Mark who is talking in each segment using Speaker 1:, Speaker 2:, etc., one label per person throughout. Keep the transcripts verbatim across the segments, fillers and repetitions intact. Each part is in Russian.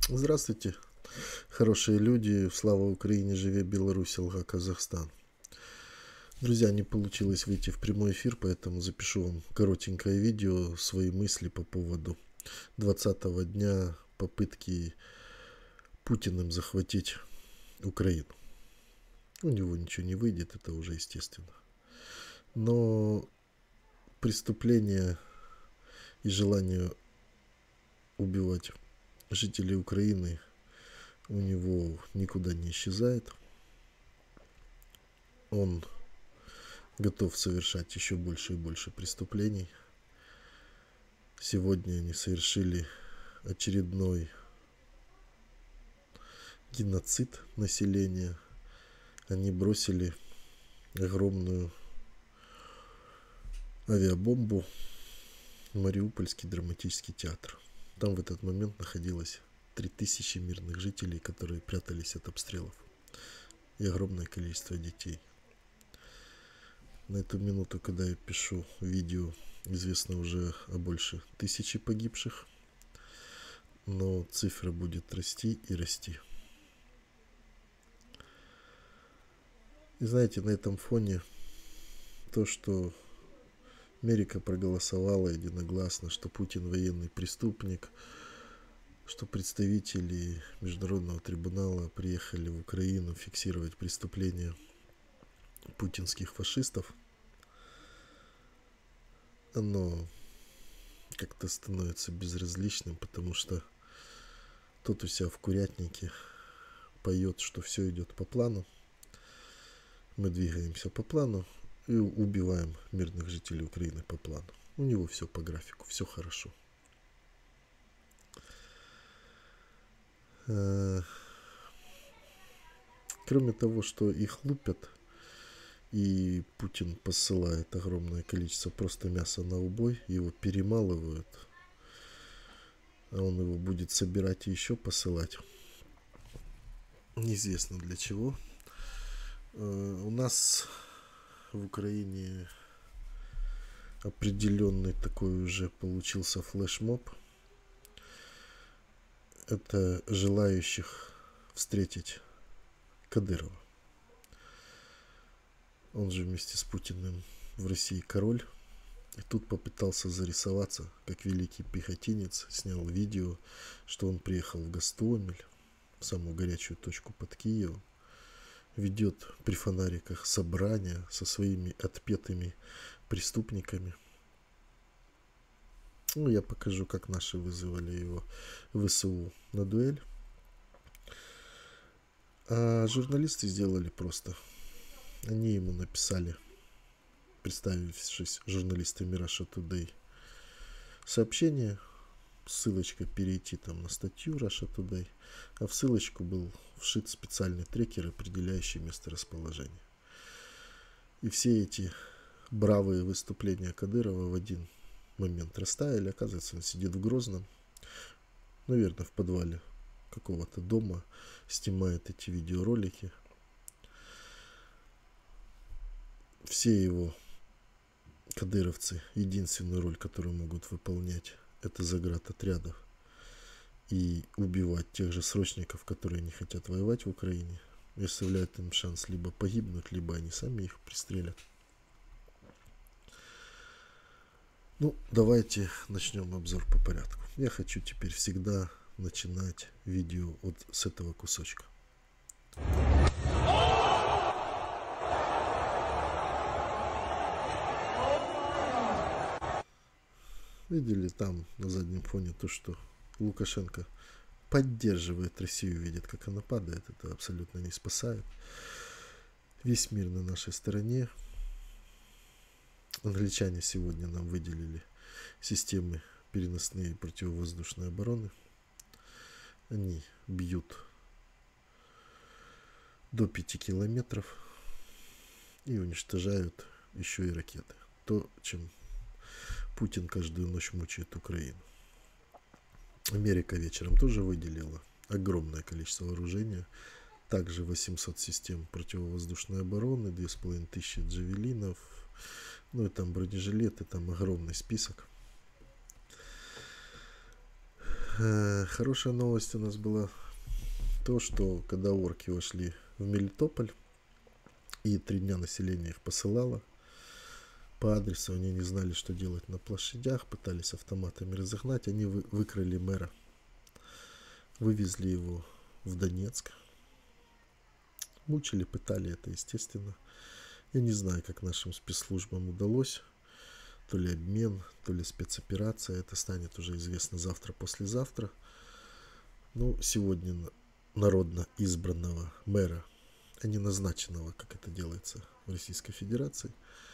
Speaker 1: Здравствуйте, хорошие люди. Слава Украине, живе Беларусь, Алга, Казахстан. Друзья, не получилось выйти в прямой эфир, поэтому запишу вам коротенькое видео, свои мысли по поводу двадцатого дня попытки Путиным захватить Украину. У него ничего не выйдет, это уже естественно. Но преступление и желание убивать жителей Украины у него никуда не исчезает. Он готов совершать еще больше и больше преступлений. Сегодня они совершили очередной геноцид населения. Они бросили огромную авиабомбу в Мариупольский драматический театр. Там в этот момент находилось три тысячи мирных жителей, которые прятались от обстрелов, и огромное количество детей. На эту минуту, когда я пишу видео, известно уже о больше тысячи погибших, но цифра будет расти и расти. И знаете, на этом фоне то, что Америка проголосовала единогласно, что Путин военный преступник, что представители Международного трибунала приехали в Украину фиксировать преступления путинских фашистов, оно как-то становится безразличным, потому что тот у себя в курятнике поет, что все идет по плану. Мы двигаемся по плану и убиваем мирных жителей Украины по плану. У него все по графику, все хорошо. Кроме того, что их лупят, и Путин посылает огромное количество просто мяса на убой, его перемалывают, а он его будет собирать и еще посылать. Неизвестно для чего. У нас в Украине определенный такой уже получился флешмоб. Это желающих встретить Кадырова. Он же вместе с Путиным в России король. И тут попытался зарисоваться как великий пехотинец. Снял видео, что он приехал в Гостомель, в самую горячую точку под Киевом. Ведет при фонариках собрания со своими отпетыми преступниками. Ну, я покажу, как наши вызывали его в ВСУ на дуэль. А журналисты сделали просто. Они ему написали, представившись журналистами Russia Today, сообщение, ссылочка перейти там на статью Russia Today, а в ссылочку был вшит специальный трекер, определяющий месторасположение. И все эти бравые выступления Кадырова в один момент растаяли. Оказывается, он сидит в Грозном, наверное, в подвале какого-то дома, снимает эти видеоролики. Все его кадыровцы, единственную роль, которую могут выполнять, это заградотрядов и убивать тех же срочников, которые не хотят воевать в Украине, и оставляют им шанс либо погибнуть, либо они сами их пристрелят. Ну, давайте начнем обзор по порядку. Я хочу теперь всегда начинать видео вот с этого кусочка. Видели там на заднем фоне то, что Лукашенко поддерживает Россию, видит, как она падает. Это абсолютно не спасает. Весь мир на нашей стороне. Англичане сегодня нам выделили системы переносные противовоздушной обороны. Они бьют до пяти километров и уничтожают еще и ракеты. То, чем Путин каждую ночь мучает Украину. Америка вечером тоже выделила огромное количество вооружения. Также восемьсот систем противовоздушной обороны, две с половиной тысячи джавелинов. Ну и там бронежилеты, там огромный список. Хорошая новость у нас была то, что когда орки вошли в Мелитополь, и три дня население их посылало по адресу, они не знали, что делать на площадях, пытались автоматами разогнать, они вы, выкрали мэра, вывезли его в Донецк, мучили, пытали, это естественно. Я не знаю, как нашим спецслужбам удалось, то ли обмен, то ли спецоперация, это станет уже известно завтра-послезавтра. Ну, сегодня народно избранного мэра, а не назначенного, как это делается в Российской Федерации,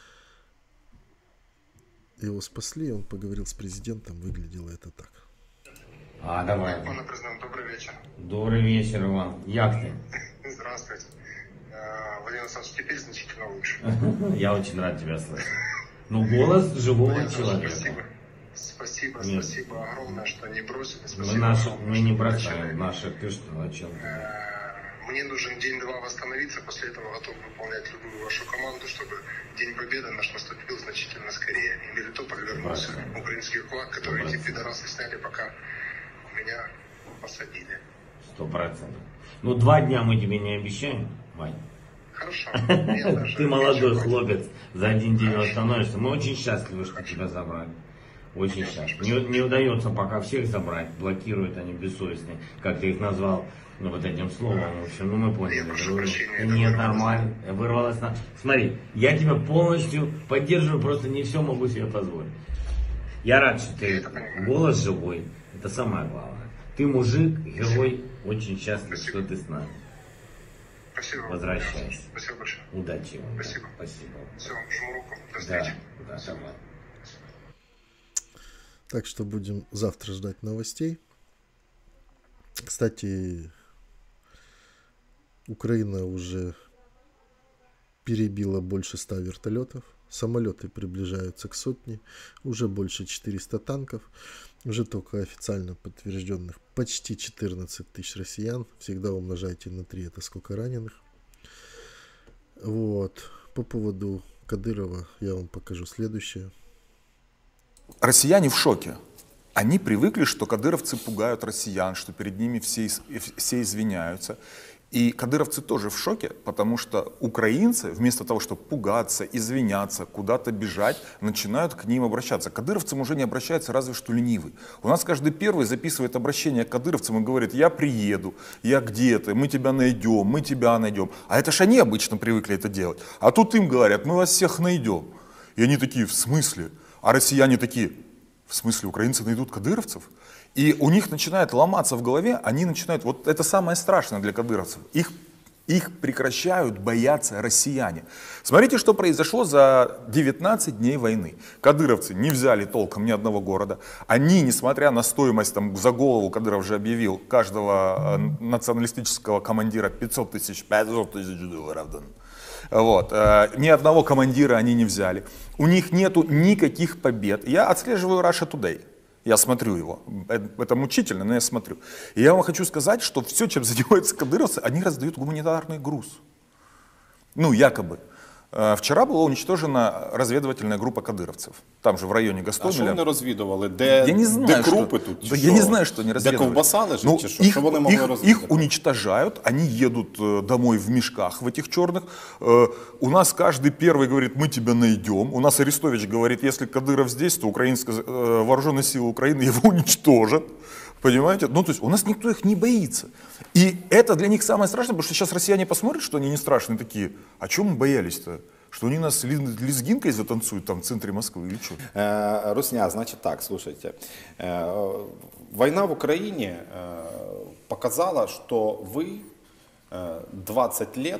Speaker 1: его спасли, он поговорил с президентом, выглядело это так.
Speaker 2: А, давай.
Speaker 3: Пане президент, добрий вечір.
Speaker 2: Добрый вечер, Иван. Як ты?
Speaker 3: Здравствуйте. Владимир Александрович, теперь значительно лучше.
Speaker 2: Я очень рад тебя слышать. Ну, голос живого человека.
Speaker 3: Спасибо. Спасибо,
Speaker 2: Нет.
Speaker 3: спасибо огромное, что не бросили. Спасибо
Speaker 2: Мы, наши,
Speaker 3: огромное,
Speaker 2: мы не
Speaker 3: что
Speaker 2: бросаем наших, ты что, о чем ты?
Speaker 3: Мне нужен день-два восстановиться, после этого готов выполнять любую вашу команду, чтобы День Победы наш наступил значительно скорее. И Мелитополь вернулся. Украинский флаг, который эти пидорасы сняли, пока меня посадили.
Speaker 2: Сто процентов. Ну, два дня мы тебе не обещаем, Вань.
Speaker 3: Хорошо.
Speaker 2: Ты молодой хлопец, за один день восстановишься. Мы очень счастливы, что тебя забрали. Очень счастливы. Не, не удается пока всех забрать, блокируют они бессовестные, как ты их назвал, ну, вот этим словом. В общем, ну мы поняли. Нет, нормально. Вырвалось на... Смотри, я тебя полностью поддерживаю, просто не все могу себе позволить. Я рад, что ты голос живой. Это самое главное. Ты мужик, герой, очень счастлив, что ты с нами.
Speaker 3: Спасибо.
Speaker 2: Возвращайся.
Speaker 3: Спасибо большое.
Speaker 2: Удачи вам.
Speaker 3: Спасибо.
Speaker 2: Спасибо.
Speaker 3: Все, жму руку. До
Speaker 2: Да,
Speaker 3: встречи.
Speaker 2: да, давай.
Speaker 1: Так что будем завтра ждать новостей. Кстати, Украина уже перебила больше ста вертолетов. Самолеты приближаются к сотне. Уже больше четырёхсот танков. Уже только официально подтвержденных почти четырнадцать тысяч россиян. Всегда умножайте на три, это сколько раненых. Вот. По поводу Кадырова я вам покажу следующее.
Speaker 4: Россияне в шоке. Они привыкли, что кадыровцы пугают россиян, что перед ними все, все извиняются. И кадыровцы тоже в шоке, потому что украинцы, вместо того, чтобы пугаться, извиняться, куда-то бежать, начинают к ним обращаться. К кадыровцам уже не обращаются разве что ленивый. У нас каждый первый записывает обращение к кадыровцам и говорит: я приеду, я где-то, мы тебя найдем, мы тебя найдем. А это ж они обычно привыкли это делать. А тут им говорят: мы вас всех найдем. И они такие: в смысле? А россияне такие: в смысле, украинцы найдут кадыровцев? И у них начинает ломаться в голове, они начинают, вот это самое страшное для кадыровцев, их, их прекращают бояться россияне. Смотрите, что произошло за девятнадцать дней войны. Кадыровцы не взяли толком ни одного города. Они, несмотря на стоимость, там, за голову, Кадыров же объявил, каждого э, националистического командира пятьсот тысяч, пятьсот тысяч долларов. Вот. Ни одного командира они не взяли. У них нету никаких побед. Я отслеживаю Russia Today. Я смотрю его. Это мучительно, но я смотрю. И я вам хочу сказать, что все, чем занимаются кадыровцы, они раздают гуманитарный груз. Ну, якобы. Вчера була уничтожена розвідувальна група кадировцев. Там же в районі Гостомеля.
Speaker 5: А що вони розвідували? Де,
Speaker 4: я не знаю,
Speaker 5: де
Speaker 4: что,
Speaker 5: крупи тут?
Speaker 4: Да, я не знаю, что они разведывали.
Speaker 5: Де ковбаса лежить,
Speaker 4: ну,
Speaker 5: чи що?
Speaker 4: Их,
Speaker 5: Що вони могли
Speaker 4: их,
Speaker 5: розвідати?
Speaker 4: их уничтожают, они едут домой в мешках, в этих черных. У нас каждый первый говорит: мы тебя найдем. У нас Арестович говорит: если Кадыров здесь, то украинская, вооруженные силы Украины его уничтожат. Понимаете? Ну, то есть у нас никто их не боится. И это для них самое страшное, потому что сейчас россияне посмотрят, что они не страшные такие. А чего мы боялись-то? Что они нас лезгинкой затанцуют там в центре Москвы или что?
Speaker 5: Э, Русня, значит так, слушайте. Э, война в Украине э, показала, что вы э, двадцать лет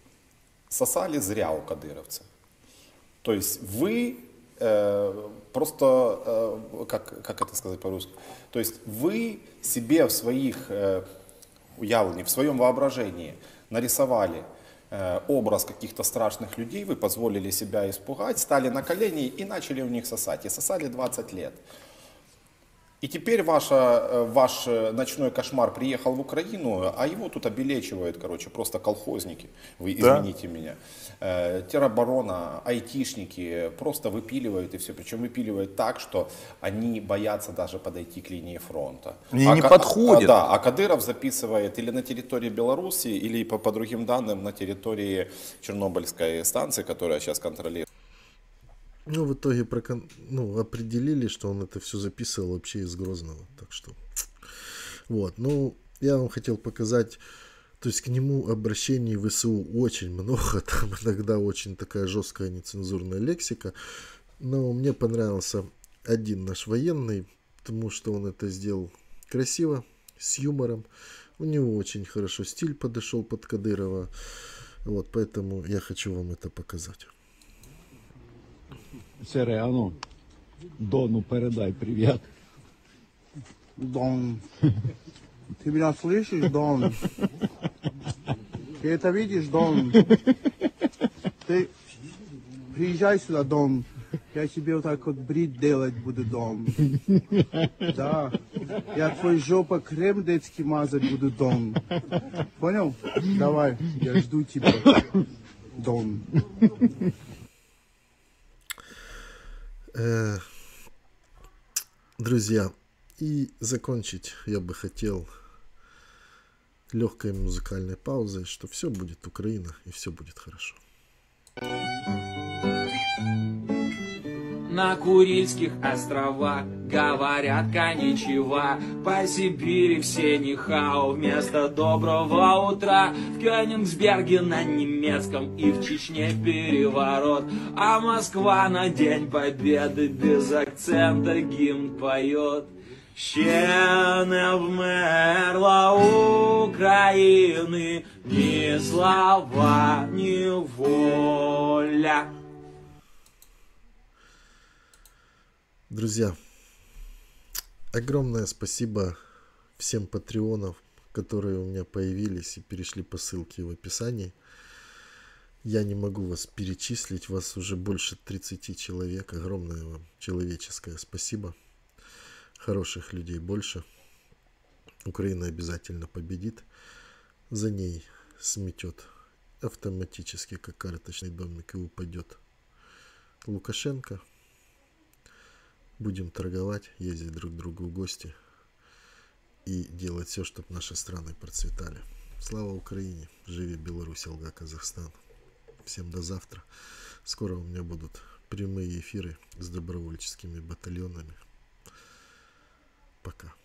Speaker 5: сосали зря у кадыровцев. То есть вы э, просто, э, как, как это сказать по-русски, то есть вы себе в своих э, уявлении, в своем воображении нарисовали образ каких-то страшных людей, вы позволили себя испугать, стали на колени и начали у них сосать. И сосали двадцать лет. И теперь ваша, ваш ночной кошмар приехал в Украину, а его тут обелечивают, короче, просто колхозники, вы извините да. меня, э, тероборона, айтишники просто выпиливают и все. Причем выпиливают так, что они боятся даже подойти к линии фронта.
Speaker 4: Они
Speaker 5: а,
Speaker 4: не подходят.
Speaker 5: А, да, а Кадыров записывает или на территории Беларуси, или по, по другим данным на территории Чернобыльской станции, которая сейчас контролирует.
Speaker 1: Ну, в итоге прокон... ну, определили, что он это все записывал вообще из Грозного. Так что, вот. Ну, я вам хотел показать, то есть к нему обращений в ВСУ очень много, там иногда очень такая жесткая нецензурная лексика. Но мне понравился один наш военный, потому что он это сделал красиво, с юмором. У него очень хорошо стиль подошел под Кадырова. Вот, поэтому я хочу вам это показать.
Speaker 6: Сереану, Дону передай привет.
Speaker 7: Дон. Ты меня слышишь, Дон? Ты это видишь, Дон? Ты приезжай сюда, Дон. Я тебе вот так вот брить делать буду, Дон. Да. Я твой жопа крем детский мазать буду, Дон. Понял? Давай, я жду тебя, Дон.
Speaker 1: Друзья, и закончить я бы хотел легкой музыкальной паузой, что все будет Украина и все будет хорошо.
Speaker 8: На Курильских островах говорят коничева, по Сибири все нихао вместо доброго утра. В Кёнигсберге на немецком и в Чечне переворот, а Москва на День Победы без акцента гимн поет. Ще не вмерла України ні слава, ні воля.
Speaker 1: Друзья, огромное спасибо всем патреонам, которые у меня появились и перешли по ссылке в описании. Я не могу вас перечислить, вас уже больше тридцати человек. Огромное вам человеческое спасибо. Хороших людей больше. Украина обязательно победит. За ней сметет автоматически, как карточный домик, и упадет Лукашенко. Будем торговать, ездить друг к другу в гости и делать все, чтобы наши страны процветали. Слава Украине! Живи Беларусь, Алга, Казахстан! Всем до завтра. Скоро у меня будут прямые эфиры с добровольческими батальонами. Пока.